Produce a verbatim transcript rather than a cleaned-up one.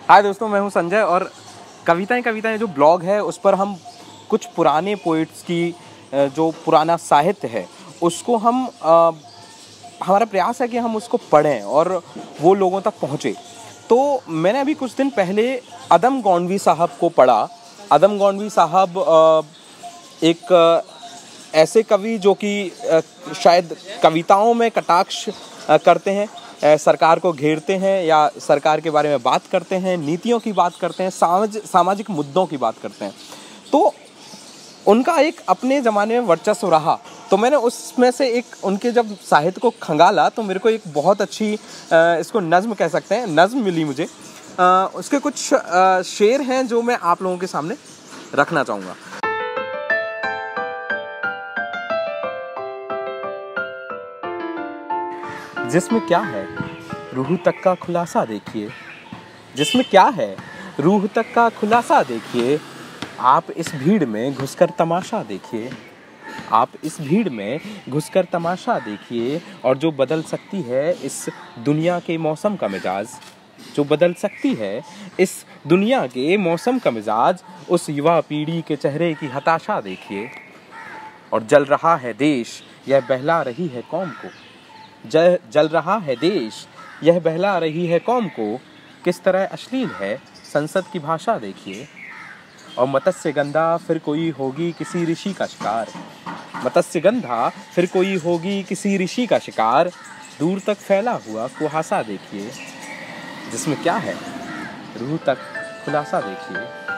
हाय दोस्तों, मैं हूं संजय और कविताएं कविताएं जो ब्लॉग है उस पर हम कुछ पुराने पोइट्स की जो पुराना साहित्य है उसको हम आ, हमारा प्रयास है कि हम उसको पढ़ें और वो लोगों तक पहुँचे। तो मैंने अभी कुछ दिन पहले अदम गोंडवी साहब को पढ़ा। अदम गोंडवी साहब एक ऐसे कवि जो कि शायद कविताओं में कटाक्ष करते हैं, सरकार को घेरते हैं या सरकार के बारे में बात करते हैं, नीतियों की बात करते हैं, सामाज सामाजिक मुद्दों की बात करते हैं। तो उनका एक अपने ज़माने में वर्चस्व रहा। तो मैंने उसमें से एक उनके जब साहित्य को खंगाला तो मेरे को एक बहुत अच्छी इसको नज़्म कह सकते हैं, नज़्म मिली मुझे। उसके कुछ शेर हैं जो मैं आप लोगों के सामने रखना चाहूँगा। जिसमें क्या है रूह तक का खुलासा देखिए, जिसमें क्या है रूह तक का खुलासा देखिए, आप इस भीड़ में घुसकर तमाशा देखिए, आप इस भीड़ में घुसकर तमाशा देखिए। और जो बदल सकती है इस दुनिया के मौसम का मिजाज, जो बदल सकती है इस दुनिया के मौसम का मिजाज, उस युवा पीढ़ी के चेहरे की हताशा देखिए। और जल रहा है देश, यह बहला रही है कौम को, जल जल रहा है देश, यह बहला रही है कौम को, किस तरह अश्लील है संसद की भाषा देखिए। और मत्स्य गंधा फिर कोई होगी किसी ऋषि का शिकार, मत्स्य गंधा फिर कोई होगी किसी ऋषि का शिकार, दूर तक फैला हुआ कुहासा देखिए। जिसमें क्या है रूह तक खुलासा देखिए।